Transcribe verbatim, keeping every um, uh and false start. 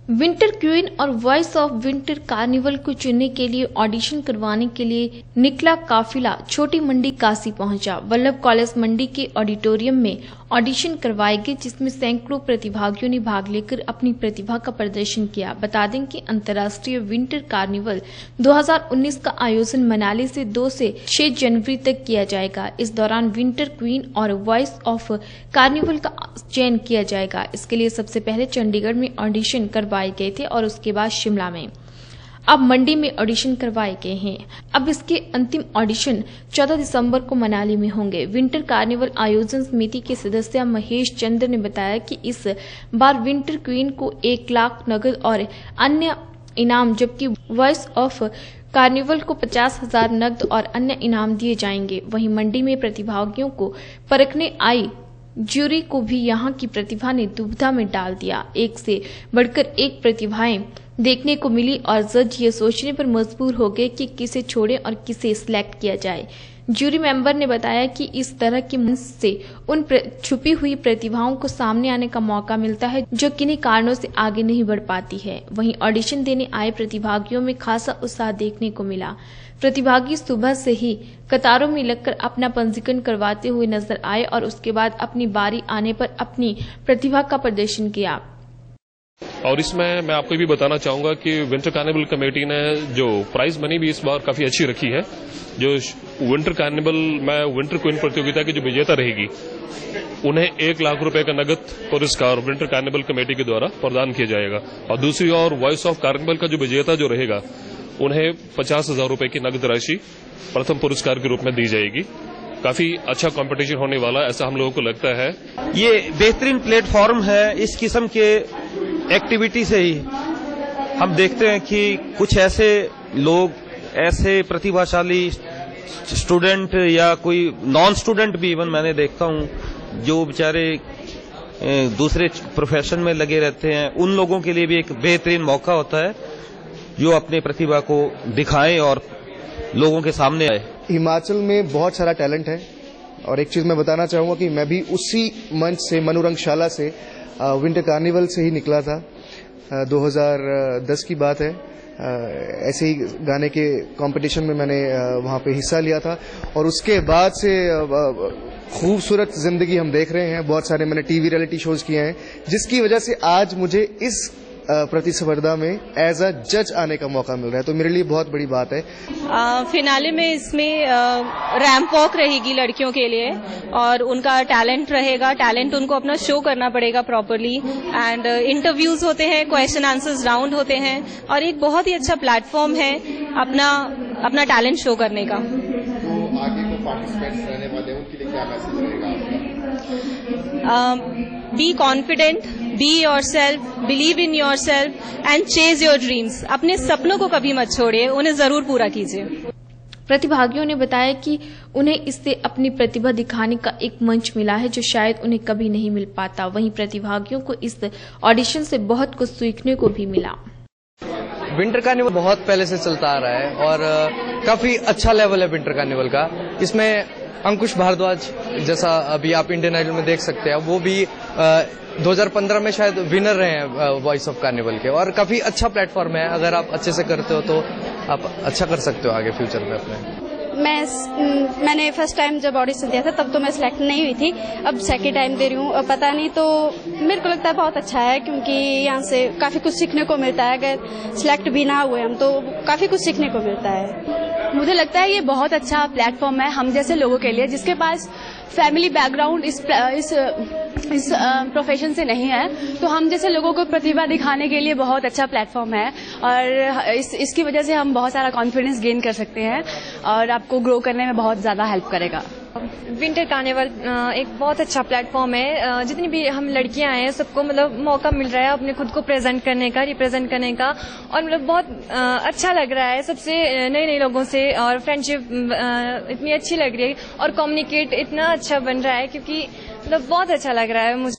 Winter queen और voice of winter carnival को चुनने के लिए ऑडिशन करवाने के लिए निकला काफिला छोटी मंडी काशी पहुंचा। वल्लभ कॉलेज मंडी के ऑडिटोरियम में ऑडिशन करवाए गए, जिसमें सैकड़ों प्रतिभागियों ने भाग लेकर अपनी प्रतिभा का प्रदर्शन किया। बता दें कि अंतर्राष्ट्रीय विंटर कार्निवल दो हज़ार उन्नीस का आयोजन मनाली से दो से छह जनवरी तक किया जाएगा। इस दौरान विंटर क्वीन और वॉइस ऑफ कार्निवल का चयन किया जाएगा। इसके लिए सबसे पहले चंडीगढ़ में ऑडिशन करवाए गए थे और उसके बाद शिमला में, अब मंडी में ऑडिशन करवाए गए हैं। अब इसके अंतिम ऑडिशन चौदह दिसंबर को मनाली में होंगे। विंटर कार्निवल आयोजन समिति के सदस्य महेश चंद्र ने बताया कि इस बार विंटर क्वीन को एक लाख नगद और अन्य इनाम, जबकि वॉइस ऑफ कार्निवल को पचास हजार नकद और अन्य इनाम दिए जाएंगे। वहीं मंडी में प्रतिभागियों को परखने आई ज्यूरी को भी यहां की प्रतिभा ने दुविधा में डाल दिया। एक से बढ़कर एक प्रतिभाएं देखने को मिली और जज ये सोचने पर मजबूर हो गए कि किसे छोड़े और किसे सिलेक्ट किया जाए। ज्यूरी मेंबर ने बताया कि इस तरह की मंच से उन छुपी हुई प्रतिभाओं को सामने आने का मौका मिलता है जो किन्हीं कारणों से आगे नहीं बढ़ पाती है। वहीं ऑडिशन देने आए प्रतिभागियों में खासा उत्साह देखने को मिला। प्रतिभागी सुबह से ही कतारों में लगकर अपना पंजीकरण करवाते हुए नजर आए और उसके बाद अपनी बारी आने पर अपनी प्रतिभा का प्रदर्शन किया। और इसमें मैं आपको भी बताना चाहूंगा कि विंटर कार्निवल कमेटी ने जो प्राइज मनी भी इस बार काफी अच्छी रखी है। जो विंटर कार्निवल में विंटर क्वीन प्रतियोगिता की जो विजेता रहेगी उन्हें एक लाख रुपए का नगद पुरस्कार विंटर कार्निवल कमेटी के द्वारा प्रदान किया जाएगा और दूसरी ओर वॉइस ऑफ कार्निवल का जो विजेता जो रहेगा उन्हें पचास हजार रुपए की नगद राशि प्रथम पुरस्कार के रूप में दी जाएगी। काफी अच्छा कंपटीशन होने वाला ऐसा हम लोगों को लगता है। ये बेहतरीन प्लेटफॉर्म है। इस किस्म के एक्टिविटी से ही हम देखते हैं कि कुछ ऐसे लोग, ऐसे प्रतिभाशाली स्टूडेंट या कोई नॉन स्टूडेंट भी इवन मैंने देखता हूं जो बेचारे दूसरे प्रोफेशन में लगे रहते हैं, उन लोगों के लिए भी एक बेहतरीन मौका होता है जो अपनी प्रतिभा को दिखाएं और लोगों के सामने आए। हिमाचल में बहुत सारा टैलेंट है और एक चीज मैं बताना चाहूंगा कि मैं भी उसी मंच से, मनोरंगशाला से, विंटर कार्निवल से ही निकला था। दो हज़ार दस की बात है। ऐसे ही गाने के कंपटीशन में मैंने वहां पे हिस्सा लिया था और उसके बाद से खूबसूरत जिंदगी हम देख रहे हैं। बहुत सारे मैंने टीवी रियलिटी शोज किए हैं जिसकी वजह से आज मुझे इस प्रतिस्पर्धा में एज अ जज आने का मौका मिल रहा है, तो मेरे लिए बहुत बड़ी बात है। आ, फिनाले में इसमें रैंप वॉक रहेगी लड़कियों के लिए और उनका टैलेंट रहेगा। टैलेंट उनको अपना शो करना पड़ेगा प्रॉपरली एंड इंटरव्यूज होते हैं, क्वेश्चन आंसर्स राउंड होते हैं और एक बहुत ही अच्छा प्लेटफॉर्म है अपना अपना टैलेंट शो करने का। तो आगे को पार्टिसिपेंट्स रहने वाले हैं, उनके लिए क्या मैसेज रहेगा आपका? Be confident, be yourself, believe in yourself and chase your dreams. अपने सपनों को कभी मत छोड़िए, उन्हें जरूर पूरा कीजिए। प्रतिभागियों ने बताया कि उन्हें इससे अपनी प्रतिभा दिखाने का एक मंच मिला है जो शायद उन्हें कभी नहीं मिल पाता। वहीं प्रतिभागियों को इस ऑडिशन से बहुत कुछ सीखने को भी मिला। विंटर कार्निवल बहुत पहले से चलता आ रहा है और काफी अच्छा लेवल है विंटर कार्निवल का। इसमें अंकुश भारद्वाज, जैसा अभी आप इंडियन आइडल में देख सकते हैं, वो भी दो हज़ार पंद्रह में शायद विनर रहे हैं वॉइस ऑफ कार्निवल के और काफी अच्छा प्लेटफॉर्म है। अगर आप अच्छे से करते हो तो आप अच्छा कर सकते हो आगे फ्यूचर में अपने। मैं मैंने फर्स्ट टाइम जब ऑडिशन दिया था तब तो मैं सिलेक्ट नहीं हुई थी, अब सेकेंड टाइम दे रही हूँ। पता नहीं, तो मेरे को लगता है बहुत अच्छा है क्योंकि यहाँ से काफी कुछ सीखने को मिलता है। अगर सिलेक्ट भी ना हुए हम तो काफी कुछ सीखने को मिलता है। मुझे लगता है ये बहुत अच्छा प्लेटफॉर्म है हम जैसे लोगों के लिए जिसके पास फैमिली बैकग्राउंड इस इस इस प्रोफेशन से नहीं है, तो हम जैसे लोगों को प्रतिभा दिखाने के लिए बहुत अच्छा प्लेटफॉर्म है और इस इसकी वजह से हम बहुत सारा कॉन्फिडेंस गेन कर सकते हैं और आपको ग्रो करने में बहुत ज्यादा हेल्प करेगा। विंटर कार्निवल एक बहुत अच्छा प्लेटफॉर्म है। जितनी भी हम लड़कियां हैं सबको मतलब मौका मिल रहा है अपने खुद को प्रेजेंट करने का, रिप्रेजेंट करने का और मतलब बहुत अच्छा लग रहा है सबसे नए नए लोगों से और फ्रेंडशिप इतनी अच्छी लग रही है और कम्युनिकेट इतना अच्छा बन रहा है क्योंकि मतलब बहुत अच्छा लग रहा है मुझे।